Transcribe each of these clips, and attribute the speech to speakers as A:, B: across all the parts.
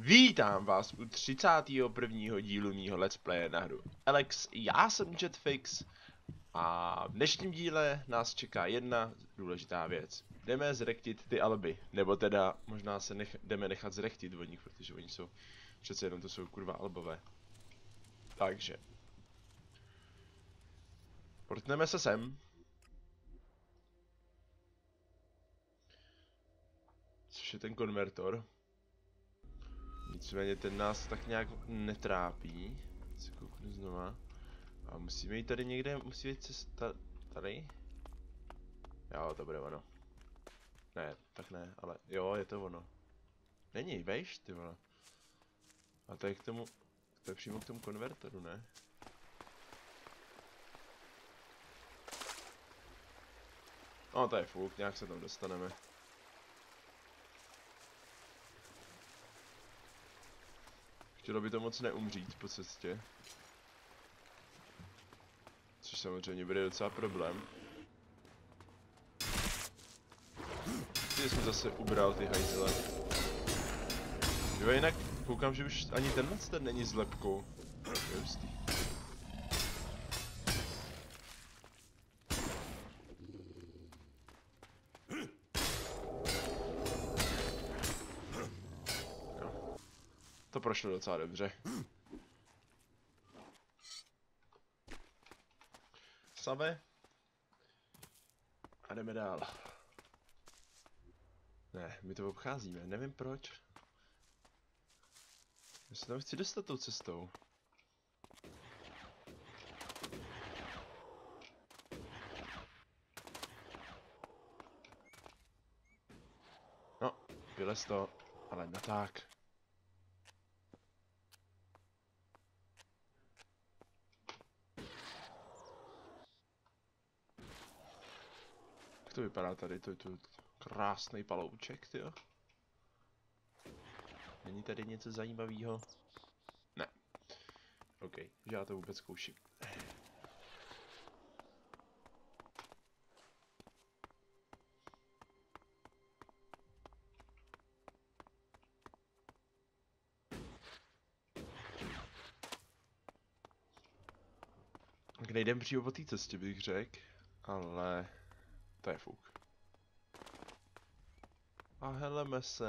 A: Vítám vás u 31. dílu mýho Let's Playe na hru Alex, já jsem Jetfix a v dnešním díle nás čeká jedna důležitá věc. Jdeme zrektit ty alby, nebo teda možná se jdeme nechat zrektit od nich, protože oni jsou, přece jenom to jsou kurva albové. Takže. Portneme se sem. Což je ten konvertor. Nicméně ten nás tak nějak netrápí. Se kouknu znova. A musíme jít tady někde, musí být cesta tady? Jo, to bude ono. Ne, tak ne, ale jo, je to ono. Není, vejš, ty vole. A to je k tomu, to je přímo k tomu konvertoru, ne? No, to je fuk, nějak se tam dostaneme. Chtělo by to moc neumřít po cestě. Což samozřejmě bude docela problém. Ty jsem zase ubral ty hajzle. Jo, jinak koukám, že už ani tenhle ten není s lepkou. Justý. Jo. To prošlo docela dobře. Save. A jdeme dál. Ne, my to obcházíme, nevím proč. Já se tam chci dostat tou cestou. No, vylez to, ale no tak. Jak to vypadá tady, to je tu krásný palouček, tyjo. Není tady něco zajímavého? Ne. OK, že já to vůbec zkouším. Tak nejdem přímo po té cestě, bych řekl, ale to je fuk. A heleme se.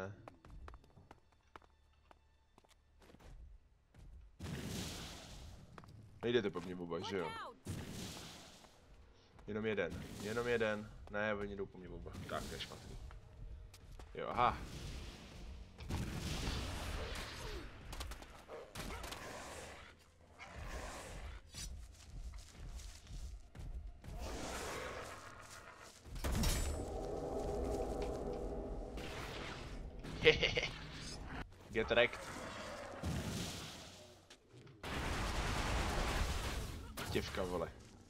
A: Nejdete po mně, Boba, že jo? Jenom jeden. Ne, oni jdou po mně, Boba. Tak, to je špatný. Jo, aha. Hehehe. Get wrecked. Těvka, vole.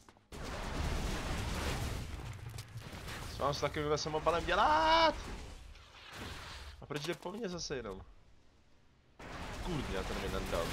A: Co mám s takovýmhle samobalem dělat? A proč jde po mně zase jenom? Kurdňa, ten mi nandal.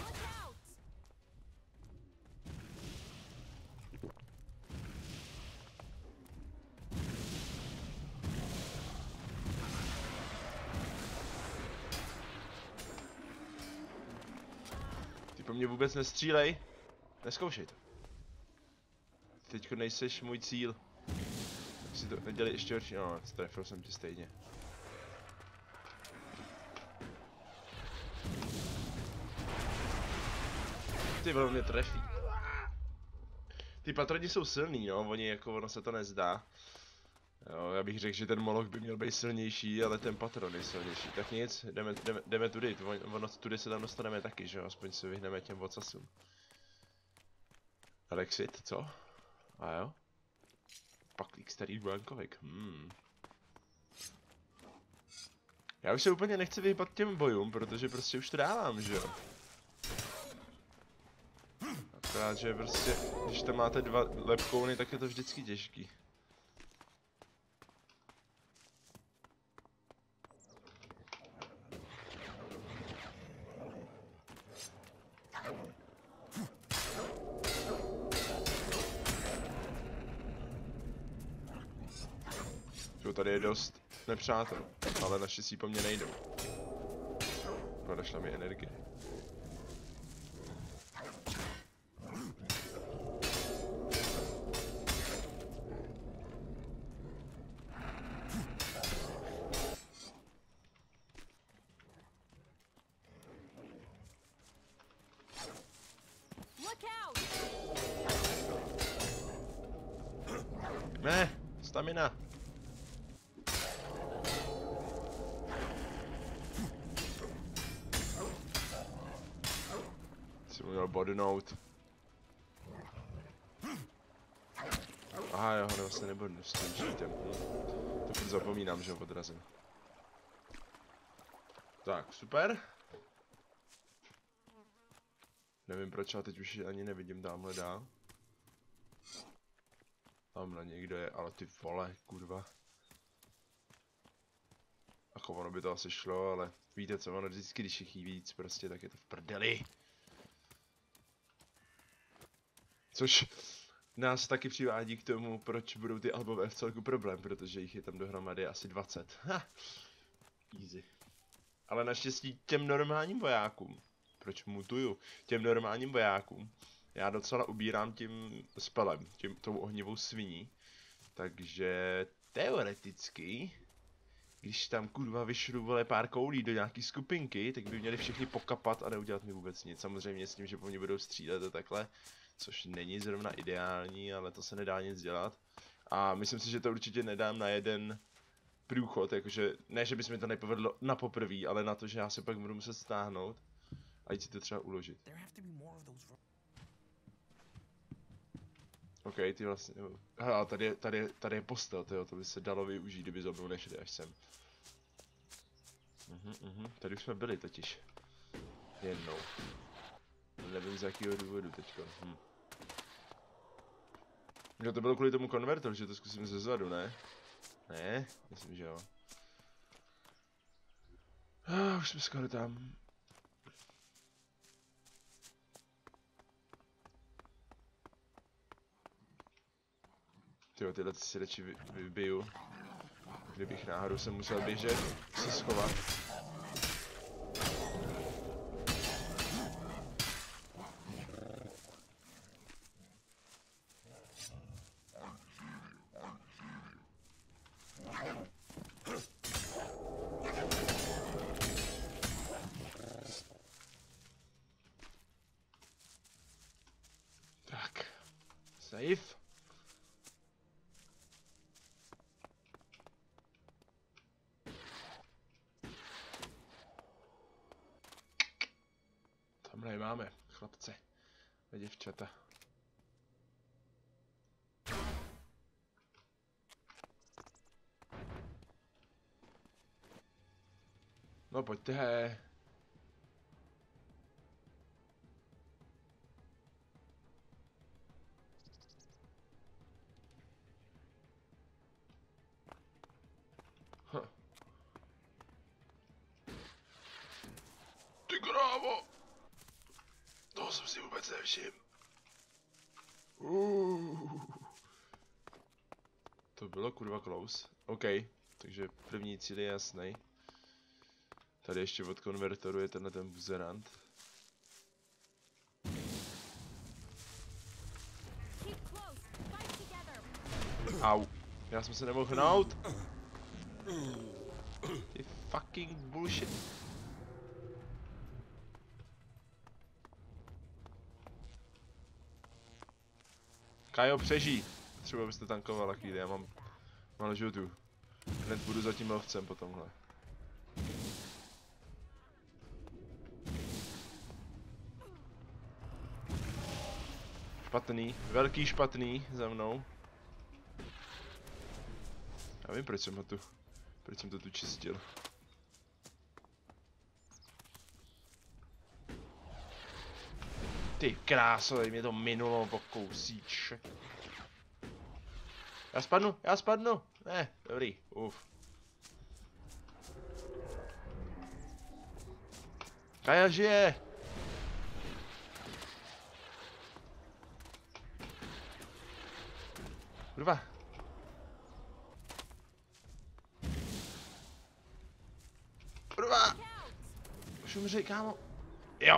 A: Ty po mně vůbec nestřílej. Neskoušej to. Teďko nejseš můj cíl. Tak si to nedělej ještě horší. No, strefil jsem tě stejně. Ty vole, mě trefí. Ty patroni jsou silný, no, oni jako, ono se to nezdá. Jo, já bych řekl, že ten moloch by měl být silnější, ale ten patron je silnější. Tak nic, jdeme tudy, ono tudy se tam dostaneme taky, že jo, aspoň se vyhneme těm vocasům. Alexit, co? A jo? Paklík starý brankovek, Já už se úplně nechci vyhýbat těm bojům, protože prostě už to dávám, že jo? Akorát, že prostě, když tam máte dva lepkouny, tak je to vždycky těžký. Tady je dost nepřátel, ale naštěstí po mně nejdou. Prodašla mi energie. Ne, stamina. Jsem měl bodnout. Aha, jo, ho vlastně nebodnu s tím šítem. To furt zapomínám, že ho odrazím. Tak, super. Nevím proč, ale teď už ani nevidím tamhle dál. Tamhle někdo je, ale ty vole, kurva. Jako ono by to asi šlo, ale víte co, ono vždycky, když jich víc, prostě tak je to v prdeli. Což nás taky přivádí k tomu, proč budou ty albové v celku problém, protože jich je tam dohromady asi 20. Ha! Easy. Ale naštěstí těm normálním vojákům, proč mutuju, těm normálním vojákům, já docela ubírám tím spelem, tou ohnivou sviní. Takže teoreticky, když tam kurva vyšrubuje pár koulí do nějaký skupinky, tak by měli všichni pokapat a neudělat mi vůbec nic. Samozřejmě s tím, že po mně budou střílet a takhle, což není zrovna ideální, ale to se nedá nic dělat. A myslím si, že to určitě nedám na jeden průchod, jakože ne, že bys mi to nepovedlo na poprví, ale na to, že já se pak budu muset stáhnout a jít si to třeba uložit. OK, ty vlastně, hele, tady je postel, tyjo, to by se dalo využít, kdyby za mnou nešli až sem. Tady už jsme byli totiž. Jednou. Nevím z jakého důvodu teďko. Jo, to bylo kvůli tomu konvertoru, že to zkusím ze zadu, ne? Ne? Myslím, že jo. Už jsme skoro tam. Tyjo, tyhle si radši vybiju. Kdybych náhodou jsem musel běžet, se schovat. Tak. Safe. Tamhle je máme, chlapce a děvčata. No pojďte. Ty krávo! Toho jsem si vůbec nevšiml. To bylo kurva close. OK, takže první cíl je jasný. Tady ještě od konvertoru je tenhle ten buzerant. Au. Já jsem se nemohl hnout. Ty fucking bullshit. Kajo, přežij. Třeba byste tankovala chvíli, já mám malou žutu. Hned budu za tím lovcem po tomhle. Špatný, velký špatný za mnou. Já vím, proč jsem to tu čistil. Ty kráso, mě to minulo po kousíček. Já spadnu. Ne, dobrý, Kaja žije. Kurva. Už umřej, kámo. Jo.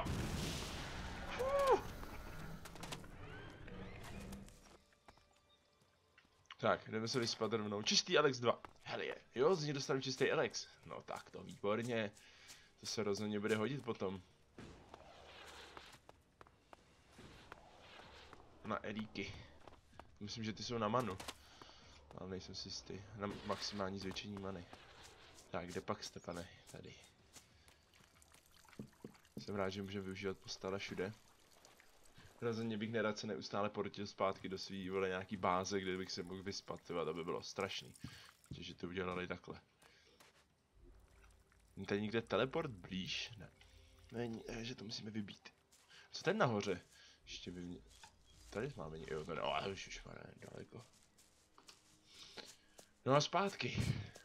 A: Tak, jdeme se vyspat rovnou. Čistý Alex 2. Hele je. Jo, z ní dostanu čistý Alex. No tak to výborně. To se rozhodně bude hodit potom. Na Eríky. Myslím, že ty jsou na manu. Ale nejsem si jistý. Na maximální zvětšení many. Tak, kde pak jste, pane? Tady. Jsem rád, že můžeme využívat postele všude. Rozhodně bych nerad se neustále portil zpátky do svý vole nějaký báze, kde bych se mohl vyspat, tyva, to by bylo strašný. Takže to udělali takhle. Není tady někde teleport blíž? Ne. Není, že to musíme vybít. Co ten nahoře? Ještě by mě... Tady máme jo, to ne, ale už má daleko. No a zpátky.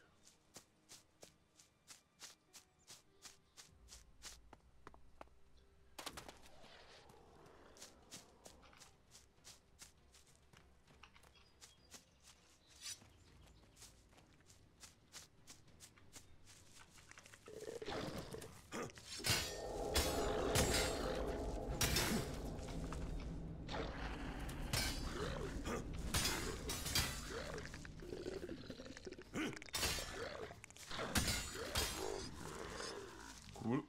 A: Cool.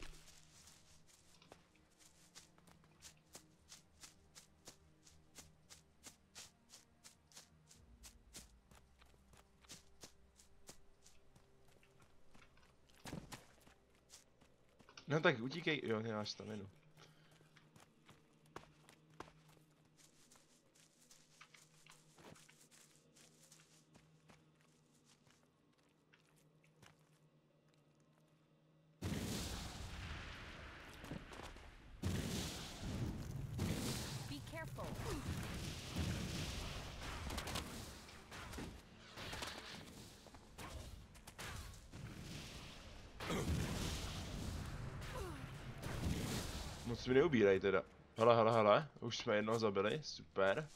A: No tak utíkej, jo, nemáš staminu. Moc mi neubírej teda. Hele, hele, hele, už jsme jednoho zabili, super.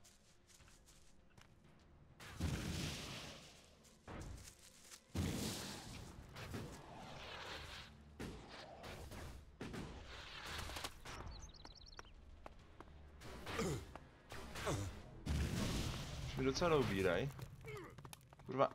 A: Už mi docela neubíraj. Kurva.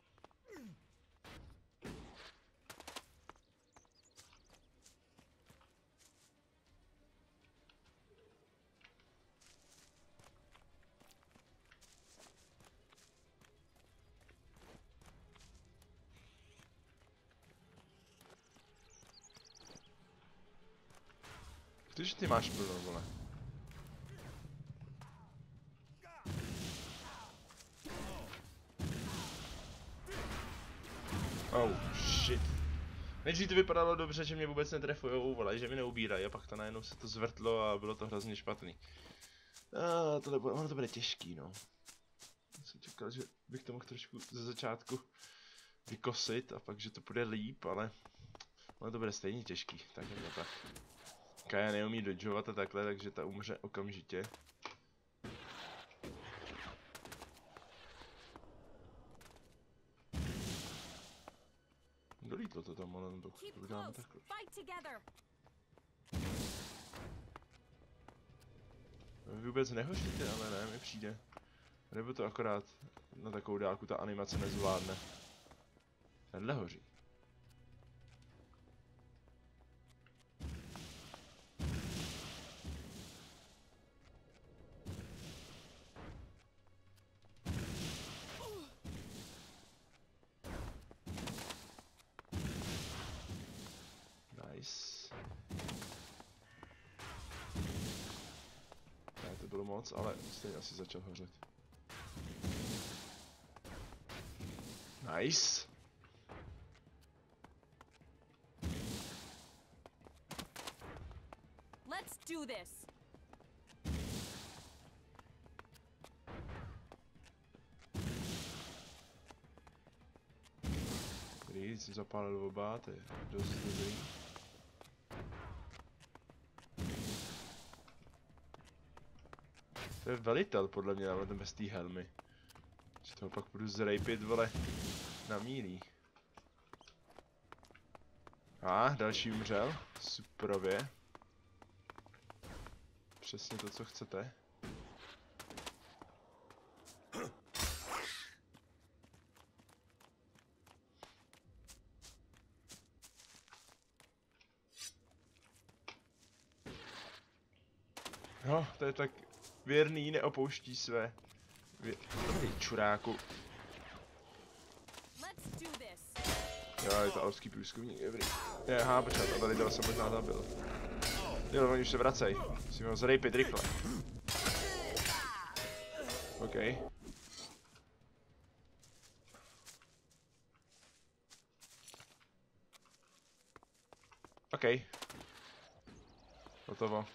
A: Když ty máš plno, vole. Oh, shit. Nejdřív to vypadalo dobře, že mě vůbec netrefujou, vole, že mi neubírají a pak to najednou se to zvrtlo a bylo to hrozně špatný. Ono to bude těžký, no. Já jsem čekal, že bych to mohl trošku ze začátku vykosit a pak, že to bude líp, ale ono to bude stejně těžký, tak jako tak. Kaja neumí dodžovat a takhle, takže ta umře okamžitě. Dolítlo to tam, ale to uděláme takhle. Vy vůbec nehoříte, ale ne, mi přijde. Nebo to akorát na takovou dálku ta animace nezvládne. Tenhle hoří. Nice. Ne, to bylo moc, ale stejně asi začal hořet. Nice.
B: Let's do this.
A: Dobrý, jsem zapálil oba, to je dost dobrý. To je velitel podle mě, ale ten bez té helmy. Že toho pak budu zrejpit, vole, na mílí. Další umřel. Superově. Přesně to, co chcete. No, to je tak věrný, neopouští své. Dobrý čuráku. Jo, je to alpský průzkumník, dobrý. Počkat, a tady jsem možná zabil. Jo, oni už se vracej. Musíme ho zrejpit rychle. OK. OK. Hotovo.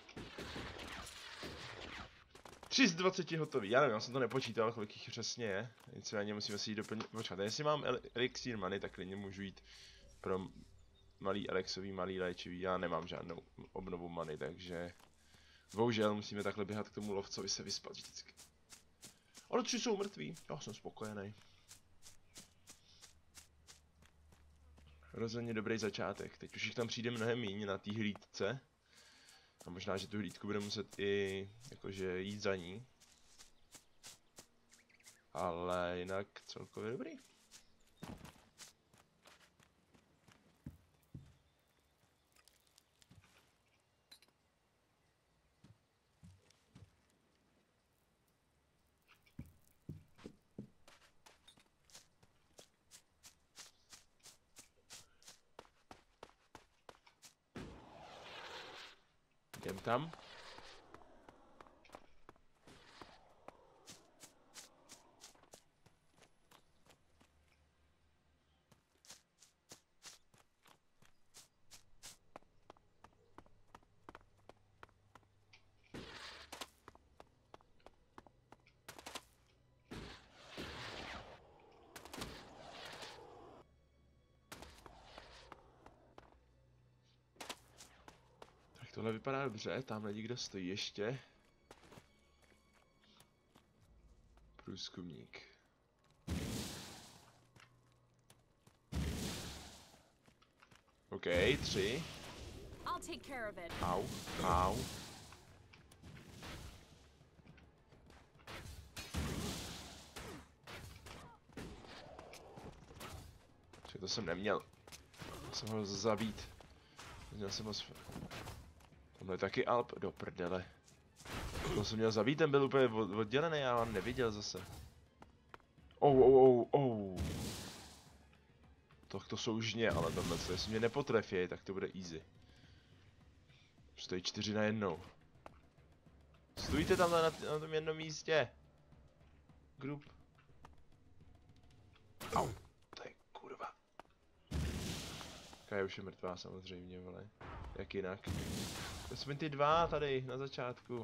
A: 3 z 20 hotový. Já nevím, já jsem to nepočítal, kolik jich přesně je. Nicméně musíme si jít doplnit. Počkat, jestli mám elixir money, tak klidně můžu jít pro malý Alexový, malý léčivý. Já nemám žádnou obnovu money, takže bohužel musíme takhle běhat k tomu lovcovi se vyspat vždycky. Ale 3 jsou mrtví, já jsem spokojený. Rozhodně dobrý začátek. Teď už jich tam přijde mnohem méně na té hlídce. A možná, že tu hlídku bude muset i jakože jít za ní. Ale jinak celkově dobrý. Jdem tam. Tohle vypadá dobře, tamhle někdo stojí ještě. Průzkumník. OK, 3. Au, au. To jsem neměl. Jsem ho zabít. Měl jsem ho Tamhle je taky Alp, do prdele. To jsem měl zabít, ten byl úplně oddělený, já ho neviděl zase. Tak to jsou žně, ale tohle, jestli mě nepotrefí, tak to bude easy. Stojí 4 na 1. Stůjte tam na tom jednom místě. Grup. Au, to je kurva. Kaja už je mrtvá samozřejmě, vole. Jak jinak. To jsme ty 2 tady na začátku.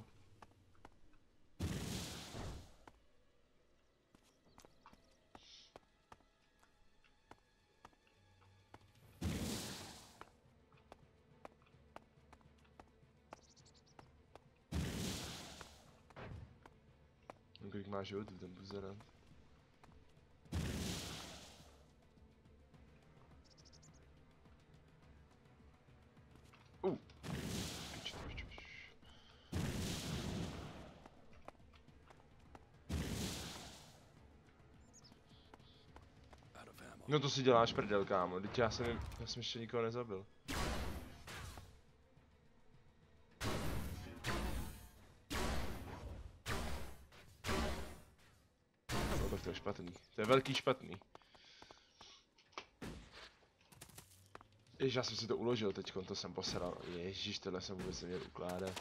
A: Kolik má životů ten buzerant? No to si děláš prdel, kámo, teď já jsem ještě nikoho nezabil. No tak to je špatný, to je velký špatný. Ježiš, já jsem si to uložil teďkon, to jsem poseral. Ježiš, tohle jsem vůbec neměl ukládat.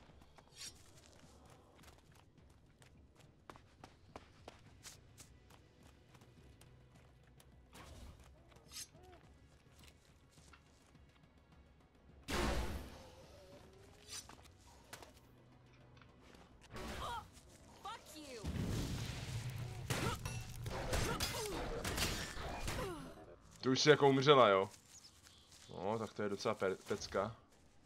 A: To už si jako umřela, jo? No, tak to je docela pecka.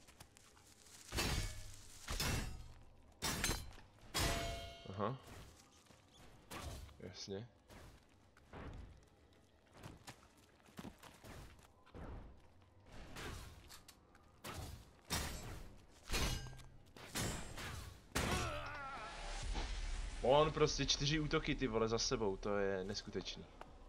A: Aha. Jasně. On prostě 4 útoky, ty vole, za sebou, to je neskutečný.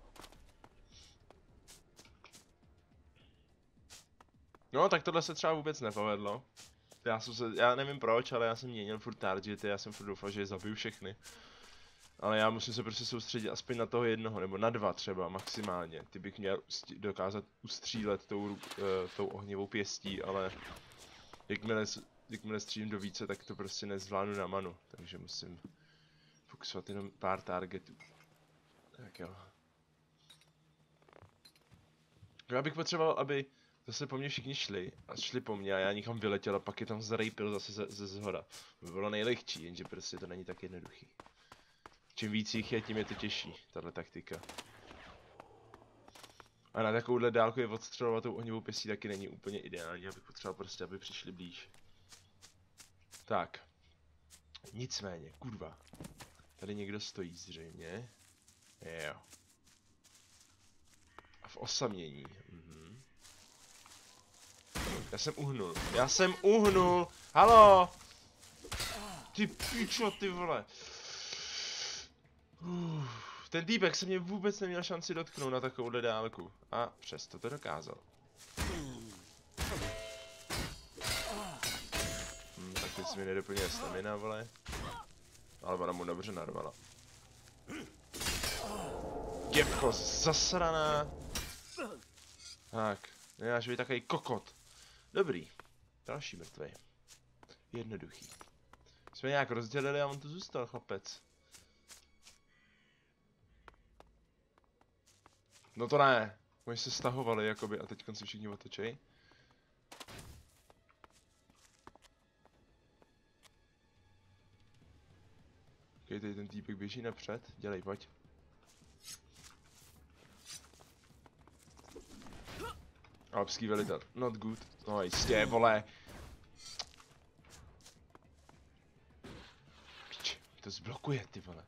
A: No, tak tohle se třeba vůbec nepovedlo. Já nevím proč, ale já jsem měnil furt targety, já jsem furt doufal, že je zabiju všechny. Ale já musím se prostě soustředit aspoň na toho jednoho, nebo na 2 třeba maximálně. Ty bych měl dokázat ustřílet tou ohnivou pěstí, ale jakmile střílím do více, tak to prostě nezvládnu na manu. Takže musím fokusovat jenom pár targetů. Tak jo. Já bych potřeboval, aby zase po mně všichni šli a šli po mně a já někam vyletěl a pak je tam zrejpil zase ze zhora. By bylo nejlehčí, jenže prostě to není tak jednoduchý. Čím víc jich je, tím je to těžší, tahle taktika. A na takovouhle dálku je odstřelovat tou ohnivou pěstí taky není úplně ideální, abych potřeboval prostě, aby přišli blíž. Tak. Nicméně, kurva. Tady někdo stojí zřejmě. Jo. A v osamění. Já jsem uhnul! Haló! Ty pičo, ty vole! Ten týpek se mě vůbec neměl šanci dotknout na takovouhle dálku. A přesto to dokázal. Tak teď si mi nedoplňuje stamina, vole. Ale ona mu dobře narvala. Děvko zasraná! Tak, nemáš být takový kokot. Dobrý. Další mrtvej. Jednoduchý. Jsme nějak rozdělili a on tu zůstal, chlapec. No to ne. Oni se stahovali jakoby a teď si všichni otočej. Ok, tady ten týpek běží napřed. Dělej, pojď. Alpský velitel. Not good. No jistě, vole. Pič, to zblokuje, ty vole.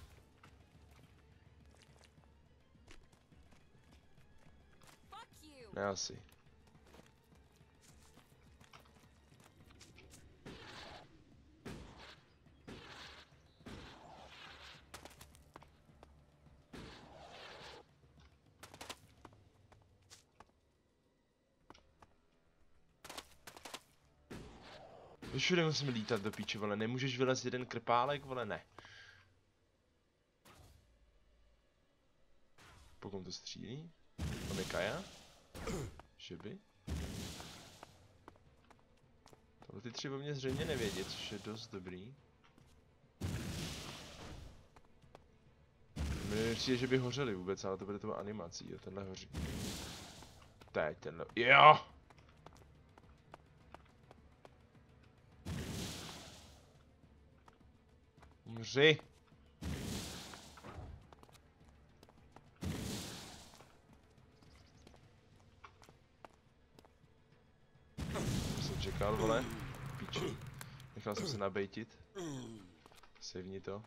A: Ne asi. Všude musím lítat do píče, vole, nemůžeš vylez jeden krpálek, vole, ne. Pokud to střílí? Tam je Kaja? Že by? Tohle ty 3 o mě zřejmě nevědět, což je dost dobrý. Mně přijde, že by hořeli vůbec, ale to bude tou animací, jo, tenhle hoří. Teď tenhle, jo! Umři! Jsem čekal, vole. Píči. Nechal jsem se nabejtit. Savni to.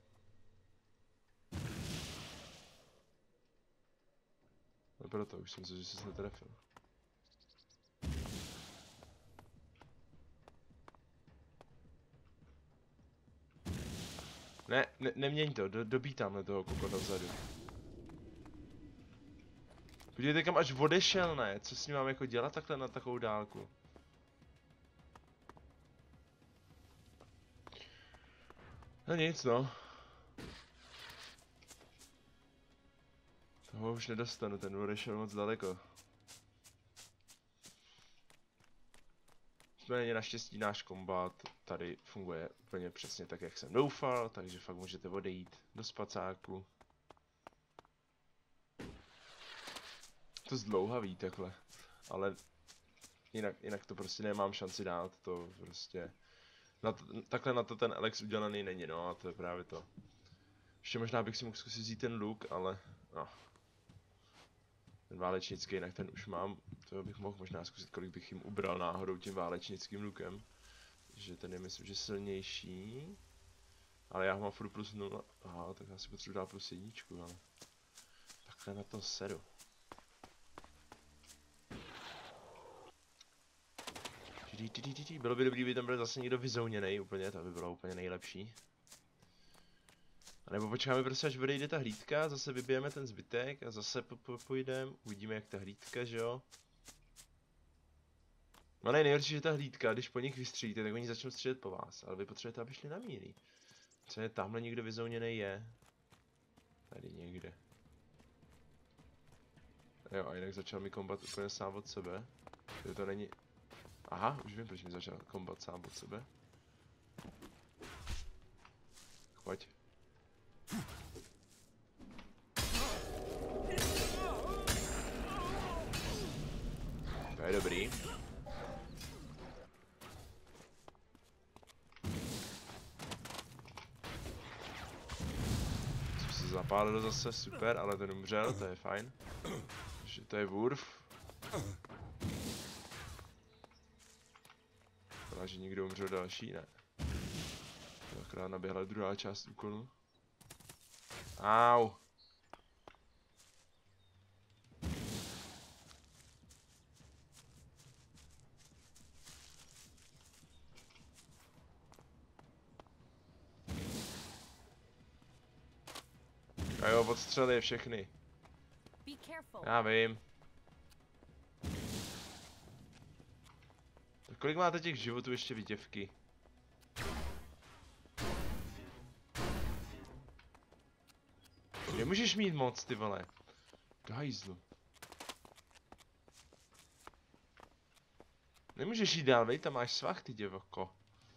A: No proto, už jsem se, že jsi netrefil. Ne, neměň to, dobí tamhle toho kokota vzadu. Podívejte kam až odešel, ne? Co s ním mám jako dělat takhle na takovou dálku? No nic no. Toho už nedostanu, ten odešel moc daleko. Nicméně naštěstí náš kombat tady funguje úplně přesně tak, jak jsem doufal, takže fakt můžete odejít do spacáku. To zdlouhavý takhle, ale jinak to prostě nemám šanci dát, to prostě... Takhle na to ten Alex udělaný není, no a to je právě to. Ještě možná bych si mohl zkusit vzít ten luk, ale no. Ten válečnický, jinak ten už mám, to bych mohl možná zkusit, kolik bych jim ubral náhodou tím válečnickým lukem. Že ten je myslím, že silnější. Ale já ho mám furt plus 0. Aha, tak já si potřebuji dát plus 1, ale... Takhle na to sedu. Bylo by dobrý, kdyby tam byl zase někdo vyzouněnej úplně, to by bylo úplně nejlepší. A nebo počkáme prostě, až odejde ta hlídka, zase vybijeme ten zbytek a zase pojdeme, uvidíme jak ta hlídka, že jo. No nejhorší, že ta hlídka, když po nich vystřílíte, tak oni začnou střílet po vás, ale vy potřebujete, aby šli na míry. Co je tamhle někdo vyzouněný je? Tady někde. Jo, a jinak začal mi kombat úplně sám od sebe. To není... Aha, už vím, proč mi začal kombat sám od sebe. Pojď. To je dobrý. Jsem se zapálil zase, super, ale ten umřel, to je fajn. Takže to je Wurf. Vypadá, že někdo umřel další, ne. Akorát naběhla druhá část úkolu. Au. A jo, odstřel je všechny. Já vím. Tak kolik máte těch životů ještě viděvky? Nemůžeš mít moc, ty vole. Do hajzlu. Nemůžeš jít dál, vej, tam máš svah, ty děvoko.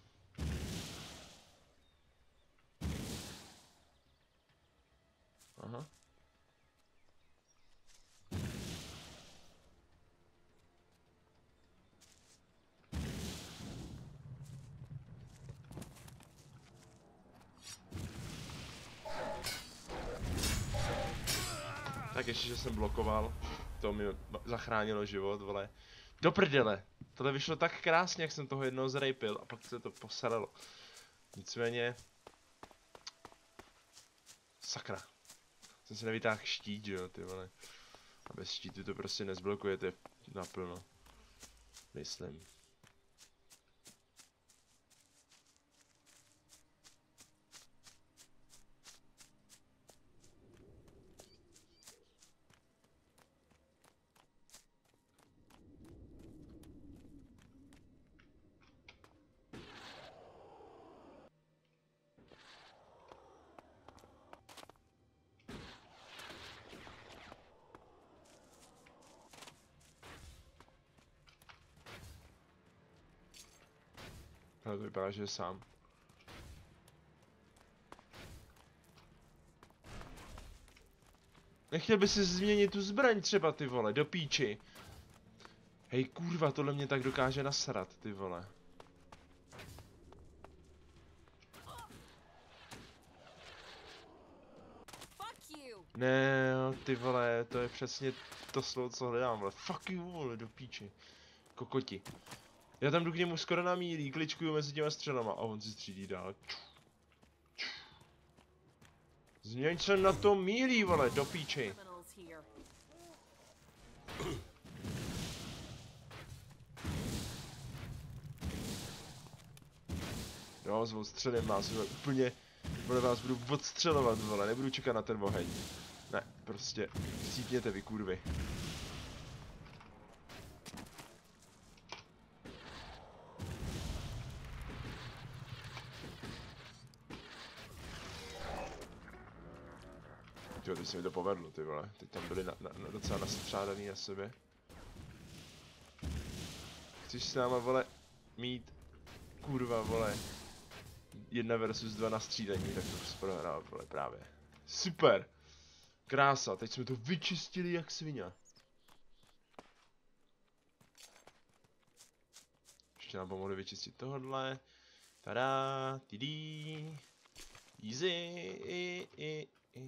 A: Aha. Tak ještě, že jsem blokoval. To mi zachránilo život, vole. Do prdele. Tohle vyšlo tak krásně, jak jsem toho jednoho zrejpil a pak se to posralo. Nicméně... Sakra. Jsem si nevytáhl štít, jo, ty vole. A bez štítu to prostě nezblokujete naplno. Myslím. Ale to vypadá, že je sám. Nechtěl by si změnit tu zbraň třeba, ty vole, do píči. Hej, kurva, tohle mě tak dokáže nasrat, ty vole. Ne, ty vole, to je přesně to slovo, co hledám, vole. Fuck you, vole, do píči. Kokoti. Já tam jdu k němu skoro na mílí, kličkuju mezi těma střelama a on si střídí dál. Změň se na to mílí, vole, do píči. Jo, s odstřelem vás, vole, úplně, vole, vás budu odstřelovat, vole, nebudu čekat na ten oheň. Ne, prostě, cítněte vy, kurvy. Jo, teď se mi to povedlo, ty vole, teď tam byli docela nastřádaný na sobě. Chceš s náma, vole, mít, kurva, vole, 1 versus 2 na střídání, tak to prostě prohrál, vole, právě. Super! Krása, teď jsme to vyčistili jak svině. Ještě nám pomohli vyčistit tohle. Tada, tidí. Easy.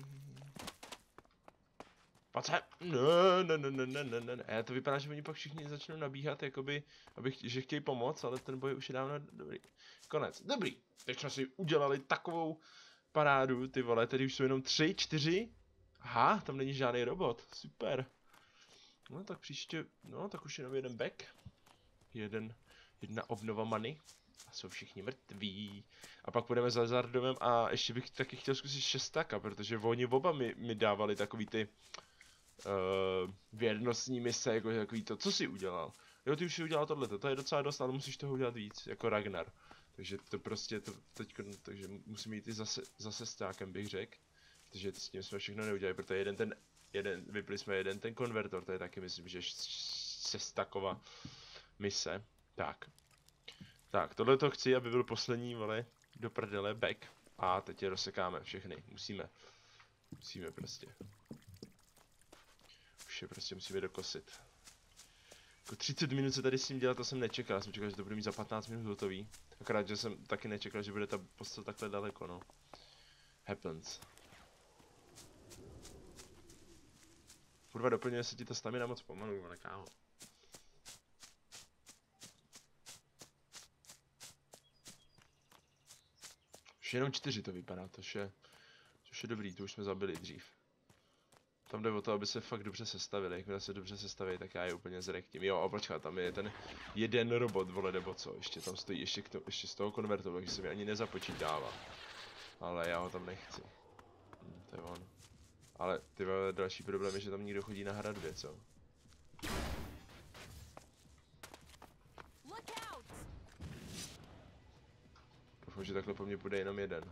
A: Pojď se. Ne. To vypadá, že oni pak všichni začnou nabíhat, jakoby, že chtějí pomoct, ale ten boj už je dávno dobrý. Konec. Dobrý. Teď jsme si udělali takovou parádu, ty vole, tady už jsou jenom 3, 4. Aha, tam není žádný robot. Super. No tak příště, no tak už jenom jeden back. Jedna obnova money. A jsou všichni mrtví. A pak půjdeme za Zardovem a ještě bych taky chtěl zkusit šestaka, protože oni oba mi dávali takový ty věrnostní mise, jako takový to, co jsi udělal. Jo, ty už si udělal tohleto, to je docela dost, ale musíš toho udělat víc, jako Ragnar. Takže to prostě, takže musíme jít i zase stákem, bych řekl. Protože s tím jsme všechno neudělali, protože vypli jsme jeden ten konvertor, to je taky, myslím, že šestakova mise. Tak, tohle to chci, aby byl poslední, vole, do prdele, back. A teď je rozsekáme všechny, musíme prostě. Už je prostě musíme dokosit. Jako 30 minut se tady s tím dělat, to jsem nečekal, jsem čekal, že to bude mít za 15 minut hotový. Akorát, že jsem taky nečekal, že bude ta postel takhle daleko, no. Happens. Kurva, doplňuje se ti ta stamina moc pomalu, ale kámo. Už jenom 4 to vypadá, což je dobrý, to už jsme zabili dřív. Tam jde o to, aby se fakt dobře sestavili, jakmile se dobře sestaví, tak já je úplně zrektím. Jo, a počkat, tam je ten jeden robot, vole, nebo co, ještě tam stojí, ještě z toho konvertu, takže se mi ani nezapočítává. Ale já ho tam nechci. To je on. Ale ty další problém je, že tam někdo chodí na hradbě, co? Doufám, že takhle po mně půjde jenom jeden.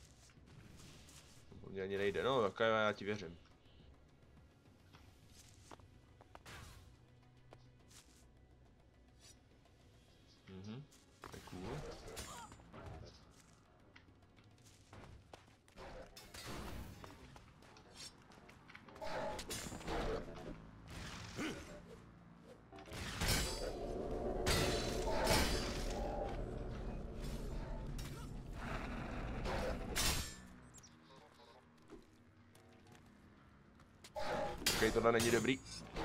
A: Po mně ani nejde, no tak já ti věřím. To je cool. Ok, tohle není dobrý.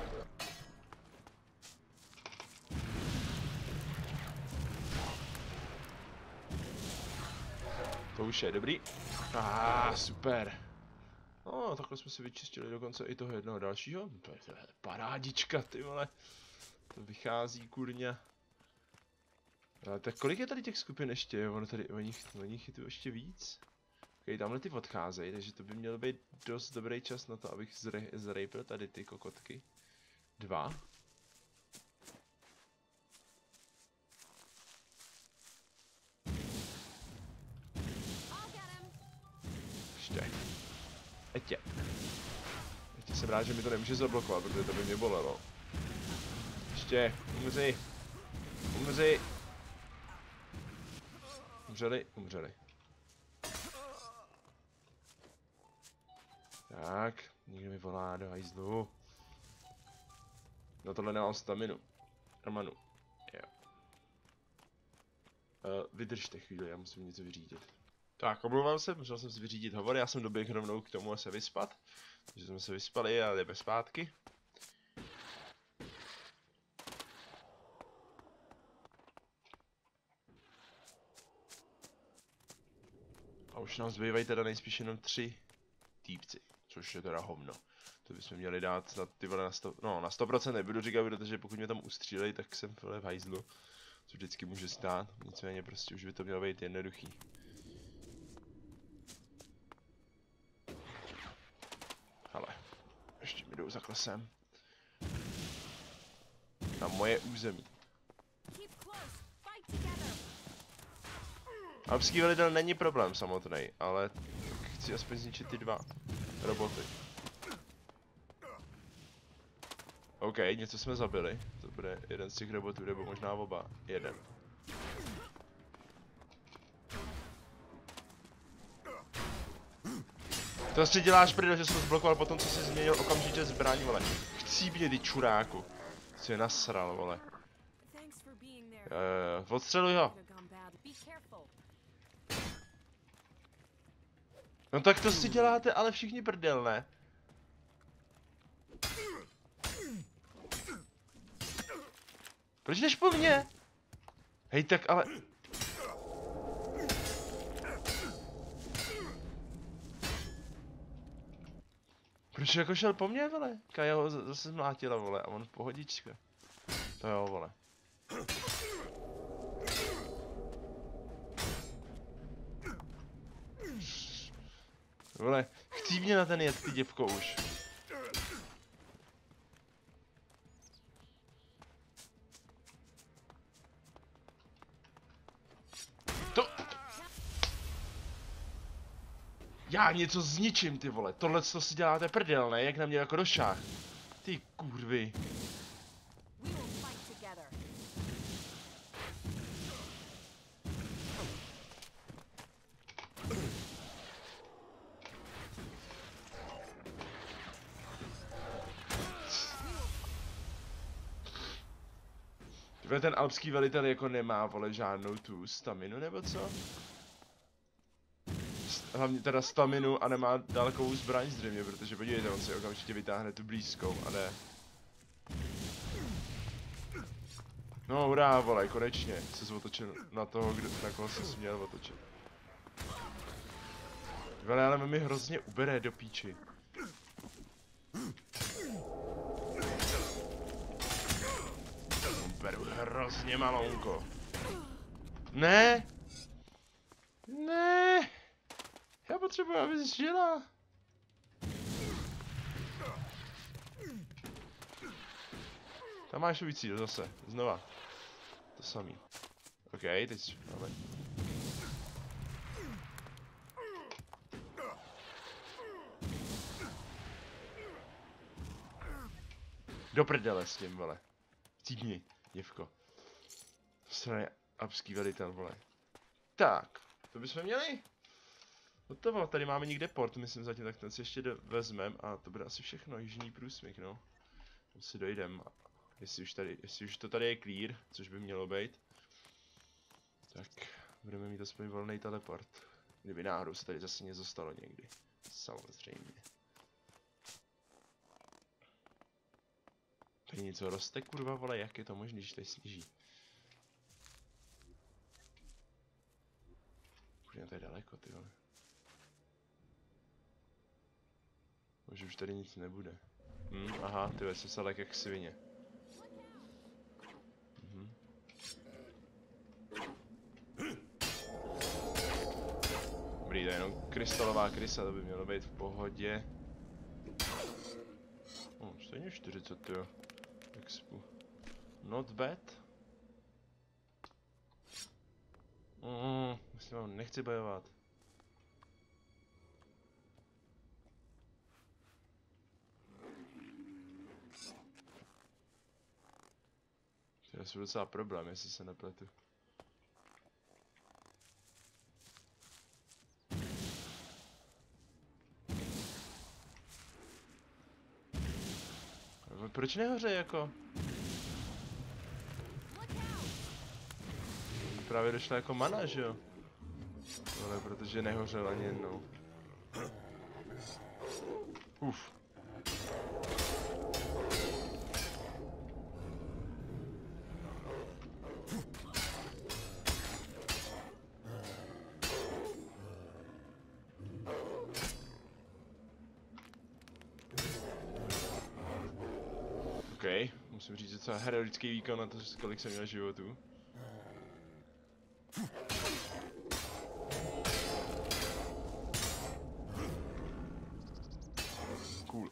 A: To už je dobrý. Super. No, takhle jsme si vyčistili dokonce i toho jednoho dalšího. To je parádička, ty vole. To vychází, kurňa. Tak kolik je tady těch skupin ještě? Ono tady, oni chytují ještě víc. Ok, tamhle ty odcházejí, takže to by měl být dost dobrý čas na to, abych zrejpil tady ty kokotky. 2. Ještě. Ještě jsem rád, že mi to nemůže zablokovat, protože to by mě bolelo. Ještě, umři. Umřeli. Tak, někdo mi volá do hajzlu. No tohle nemám staminu. Romanu. Jo. Vydržte chvíli, já musím něco vyřídit. Tak, omlouvám se, musel jsem si vyřídit hovor, já jsem doběhl rovnou k tomu se vyspat. Takže jsme se vyspali a jdeme zpátky. A už nám zbývají teda nejspíš jenom 3 týpci, což je teda hovno. To bychom měli dát na ty vole na 100%, no na 100% nebudu říkat, protože pokud mě tam ustřílejí, tak jsem v hajzlu. Co vždycky může stát, nicméně prostě už by to mělo být jednoduchý. Ale, ještě mi jdou za klasem. Na moje území. Alpský velitel není problém samotný, ale chci aspoň zničit ty 2 roboty. OK, něco jsme zabili. To bude jeden z těch robotů, nebo možná oba. Jeden. To si děláš prý, že jsem zblokoval potom, co jsi změnil okamžitě zbraň, vole. Chcípně, ty čuráku. Jsi je nasral, vole. Odstřeluj ho. No tak to si děláte, ale všichni prdel, ne? Proč jdeš po mně? Hej, tak ale... Proč jako šel po mně, vole? Kaja ho zase zmlátila, vole, a on v pohodička. To jo, vole. Vole, chcí mě na ten jet, ty děvko už. To... Já něco zničím, ty vole. Tohle to si děláte prdel, ne? Jak na mě jako došách. Ty kurvy. Tyhle ten alpský velitel jako nemá, vole, žádnou tu staminu nebo co? Hlavně teda staminu a nemá dálkovou zbraň zřejmě, protože podívejte, on si okamžitě vytáhne tu blízkou a jde. No hurá, vole, konečně se otočil na toho, na koho se měl otočit. Vele, ale mi hrozně ubere do píči. Beru hrozně malounko. Ne! Ne! Já potřebuji, abys žila. Tam máš svůj cíl zase, znova. To samý. OK, teď máme. Do prdele s tím, vole. Cípni, děvko. Straně apský velitel, vole. Tak, to bychom měli. Hotovo, tady máme někde port, myslím zatím, tak ten si ještě vezmem a to bude asi všechno, jižní průsmyk, no. Tam si dojdem, jestli už to tady je clear, což by mělo být. Tak, budeme mít aspoň volný teleport. Kdyby náhodou se tady zase něco stalo někdy. Samozřejmě. Tady něco roste, kurva, vole, jak je to možné, když tady sněží? Kurva, to je daleko, ty vole. Možná už tady nic nebude. Aha, ty jsem se lek jak svině. Dobrý, to je jenom krystalová krysa, to by mělo být v pohodě. Stejně 40, jo. Expu. Not bad. Myslím, nechci bojovat. To je docela problém, jestli se nepletu. Proč nehoře jako? Právě došla jako mana, že jo? Ale protože nehořel ani jednou. Uf. OK, musím říct docela heroický výkon na to, kolik jsem měl životů. Cool.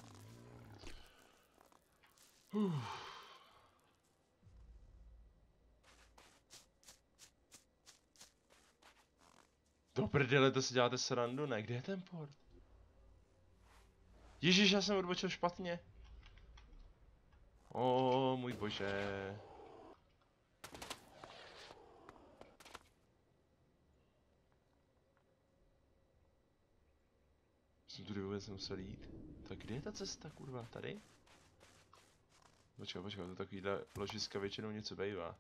A: Do prdele, to si děláte srandu, ne? Kde je ten port? Ježíš, já jsem odbočil špatně. O, můj bože. Jsem tudy vůbec nemusel jít. Tak kde je ta cesta, kurva? Tady? Počkej, to takovýhle ložiska většinou něco bejvá.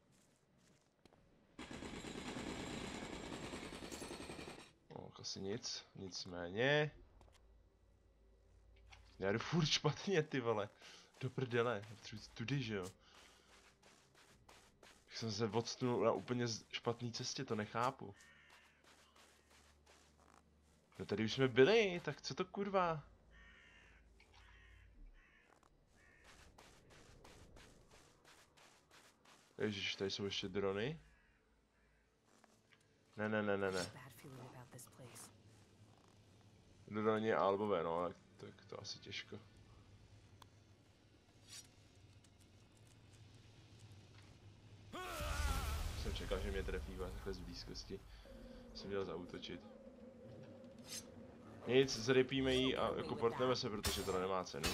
A: Asi nic, nicméně. Já jdu furt špatně, ty vole. Do prdele, tudy, že jo. Jak jsem se odstnul na úplně špatný cestě, to nechápu. No tady už jsme byli, tak co to kurva? Ježiš, tady jsou ještě drony. Ne. do něj albové, no, tak to asi těžko. Jsem čekal, že mě trefí takhle z blízkosti. Jsem měl zaútočit. Nic, zrypíme ji a jako portneme se, protože to nemá cenu.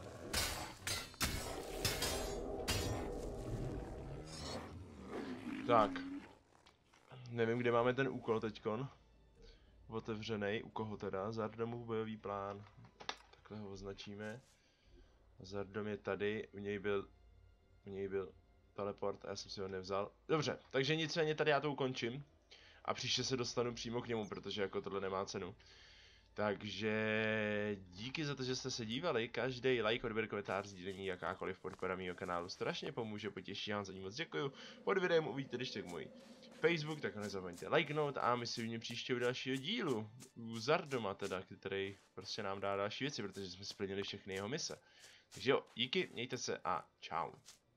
A: Tak. Nevím, kde máme ten úkol teďkon. Otevřený, u koho teda? Zardomův bojový plán. Takhle ho označíme. Zardom je tady, u něj byl teleport a já jsem si ho nevzal. Dobře, takže nicméně tady já to ukončím. A příště se dostanu přímo k němu, protože jako tohle nemá cenu. Takže díky za to, že jste se dívali. Každý like, odběr, komentář, sdílení, jakákoliv podpora mýho kanálu strašně pomůže, potěší, já vám za ní moc děkuju. Pod videem uvidíte když tak můj Facebook, tak nezapomeňte lajknout a my si uvidíme příště u dalšího dílu. U Zardoma teda, který prostě nám dá další věci, protože jsme splnili všechny jeho mise. Takže jo, díky, mějte se a čau.